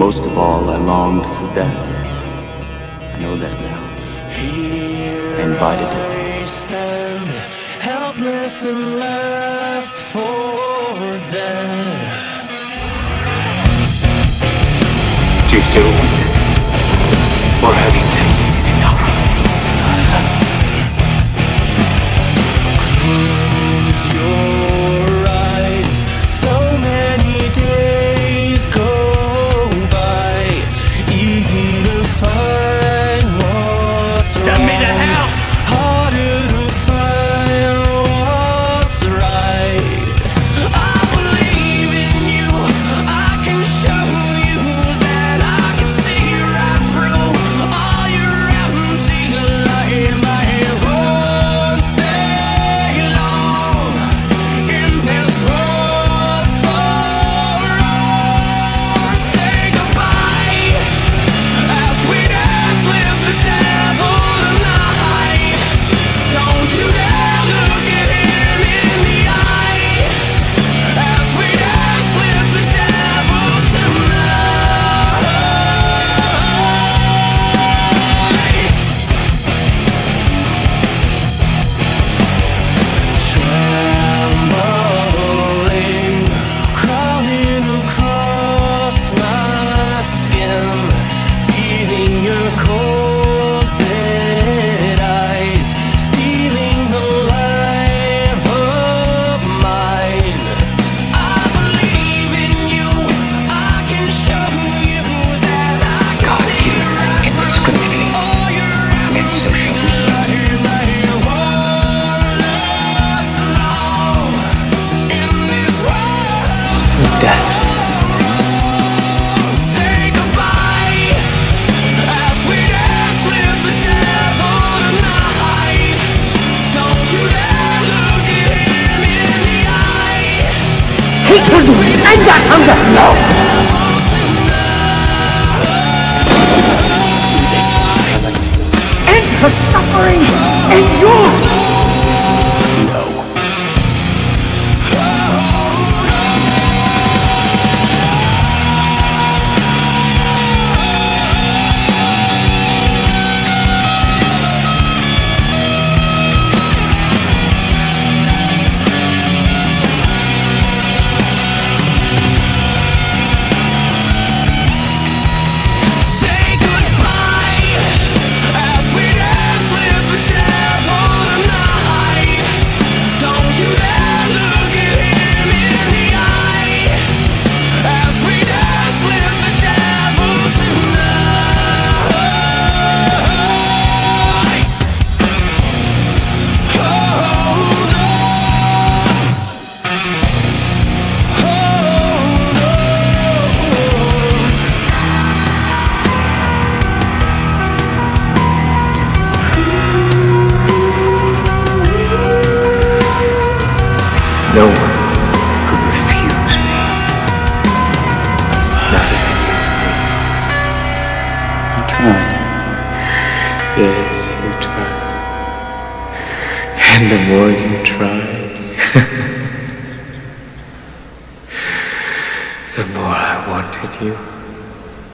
most of all, I longed for death. I know that now. I invited it. Stand helpless and left for dead. Do you still want it? Or have you taken enough? Close your eyes. So many days go by. Easy to find what's wrong. Send me to hell! Harder to find what's right. I believe in you. I can show you that I can see right through all your empty lies. I won't stay long in this world for all. Say goodbye as we dance with the devil tonight. Don't you dare look at him in the eye as we dance with the devil tonight. Trembling, crawling across my skin, feeling your cold dead eyes, stealing the life of mine. I believe in you. I can show you that I can God see gives right indiscriminately, through all your and so shall we. lies. I won't last long in this world. Death. Say goodbye as we dance with the devil tonight. Don't you dare look at him in the eye. Hatred and that hunger, no! And her suffering is yours! No. Say goodbye as we dance with the devil tonight. Don't you dare look at him in the eye as we dance with the devil tonight. Hold on. No one could refuse me. Not even you. You tried. Yes, you tried. And the more you tried, the more I wanted you.